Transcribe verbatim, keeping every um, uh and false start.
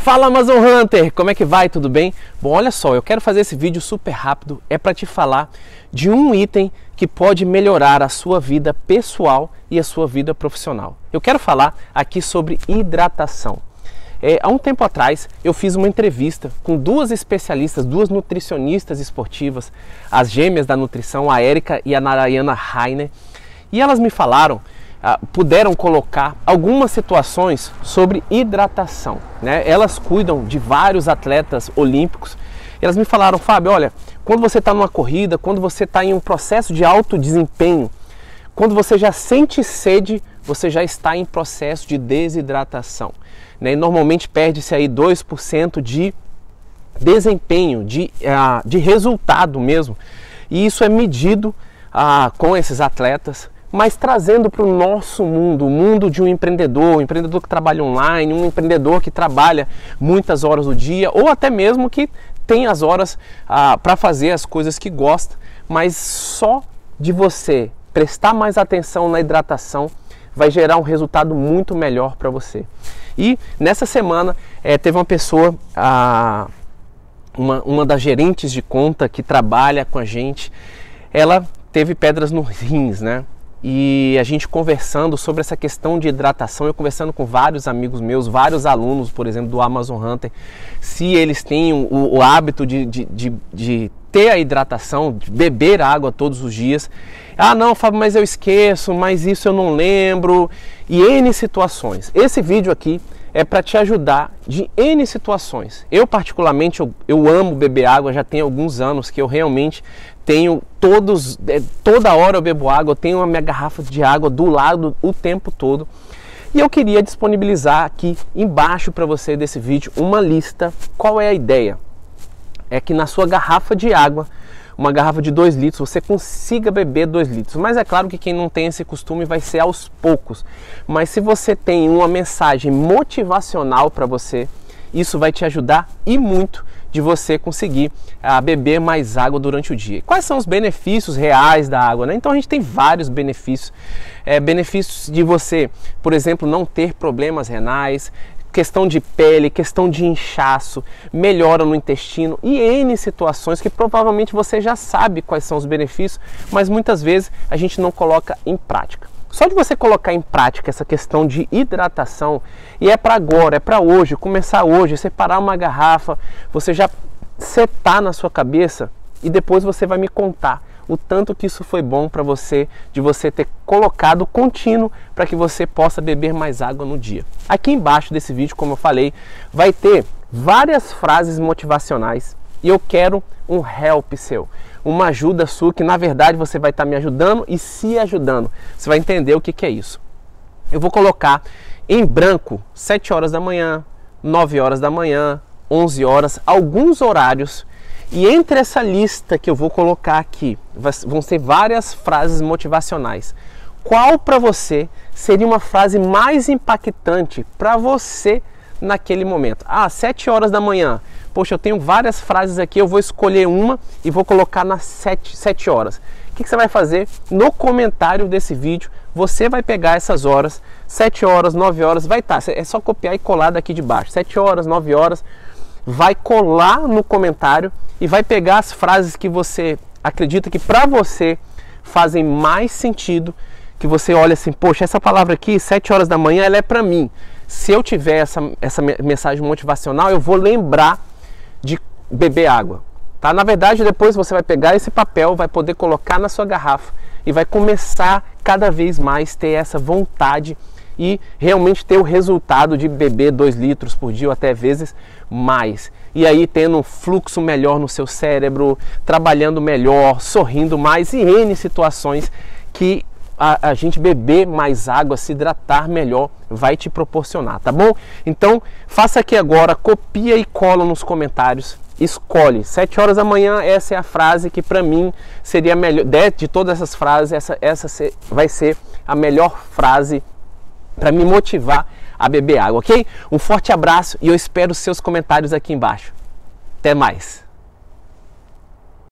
Fala Amazon Hunter, como é que vai? Tudo bem? Bom, olha só, eu quero fazer esse vídeo super rápido, é para te falar de um item que pode melhorar a sua vida pessoal e a sua vida profissional. Eu quero falar aqui sobre hidratação. É, há um tempo atrás eu fiz uma entrevista com duas especialistas, duas nutricionistas esportivas, as gêmeas da nutrição, a Érica e a Narayana Rainer, e elas me falaram, Uh, puderam colocar algumas situações sobre hidratação, né? Elas cuidam de vários atletas olímpicos. Elas me falaram, Fábio, olha, quando você está numa corrida, quando você está em um processo de alto desempenho, quando você já sente sede, você já está em processo de desidratação, né? E normalmente perde-se aí dois por cento de desempenho, de, uh, de resultado mesmo. E isso é medido uh, com esses atletas, mas trazendo para o nosso mundo, o mundo de um empreendedor, um empreendedor que trabalha online, um empreendedor que trabalha muitas horas do dia, ou até mesmo que tem as horas ah, para fazer as coisas que gosta, mas só de você prestar mais atenção na hidratação vai gerar um resultado muito melhor para você. E nessa semana é, teve uma pessoa, ah, uma, uma das gerentes de conta que trabalha com a gente, ela teve pedras nos rins, né? E a gente conversando sobre essa questão de hidratação, eu conversando com vários amigos meus, vários alunos, por exemplo, do Amazon Hunter, se eles têm o, o hábito de, de, de, de ter a hidratação, de beber água todos os dias. Ah não, Fábio, mas eu esqueço, mas isso eu não lembro, e N situações. Esse vídeo aqui é para te ajudar de N situações. Eu particularmente, eu, eu amo beber água, já tem alguns anos que eu realmente tenho todos, toda hora eu bebo água, eu tenho a minha garrafa de água do lado o tempo todo. E eu queria disponibilizar aqui embaixo para você desse vídeo uma lista. Qual é a ideia? É que na sua garrafa de água, uma garrafa de dois litros, você consiga beber dois litros. Mas é claro que quem não tem esse costume vai ser aos poucos. Mas se você tem uma mensagem motivacional para você, isso vai te ajudar e muito de você conseguir uh, beber mais água durante o dia. Quais são os benefícios reais da água, né? Então a gente tem vários benefícios. É, benefícios de você, por exemplo, não ter problemas renais, questão de pele, questão de inchaço, melhora no intestino e N situações que provavelmente você já sabe quais são os benefícios, mas muitas vezes a gente não coloca em prática. Só de você colocar em prática essa questão de hidratação, e é para agora, é para hoje, começar hoje, separar uma garrafa, você já setar na sua cabeça e depois você vai me contar o tanto que isso foi bom para você, de você ter colocado contínuo para que você possa beber mais água no dia. Aqui embaixo desse vídeo, como eu falei, vai ter várias frases motivacionais e eu quero um help seu, uma ajuda sua que na verdade você vai estar me ajudando e se ajudando. Você vai entender o que que é isso. Eu vou colocar em branco sete horas da manhã, nove horas da manhã, onze horas, alguns horários. E entre essa lista que eu vou colocar aqui, vão ser várias frases motivacionais. Qual para você seria uma frase mais impactante para você naquele momento? Ah, sete horas da manhã. Poxa, eu tenho várias frases aqui, eu vou escolher uma e vou colocar nas sete horas. O que, que você vai fazer? No comentário desse vídeo, você vai pegar essas horas, sete horas, nove horas, vai estar. É só copiar e colar daqui de baixo. sete horas, nove horas. Vai colar no comentário e vai pegar as frases que você acredita que para você fazem mais sentido, que você olha assim, poxa, essa palavra aqui, sete horas da manhã, ela é para mim. Se eu tiver essa, essa mensagem motivacional, eu vou lembrar de beber água. Tá? Na verdade, depois você vai pegar esse papel, vai poder colocar na sua garrafa e vai começar cada vez mais ter essa vontade e realmente ter o resultado de beber dois litros por dia ou até vezes mais. E aí tendo um fluxo melhor no seu cérebro, trabalhando melhor, sorrindo mais e N situações que a, a gente beber mais água, se hidratar melhor vai te proporcionar, tá bom? Então faça aqui agora, copia e cola nos comentários. Escolhe, sete horas da manhã, essa é a frase que para mim seria a melhor, de, de todas essas frases, essa, essa vai ser a melhor frase para me motivar a beber água, ok? Um forte abraço e eu espero os seus comentários aqui embaixo. Até mais!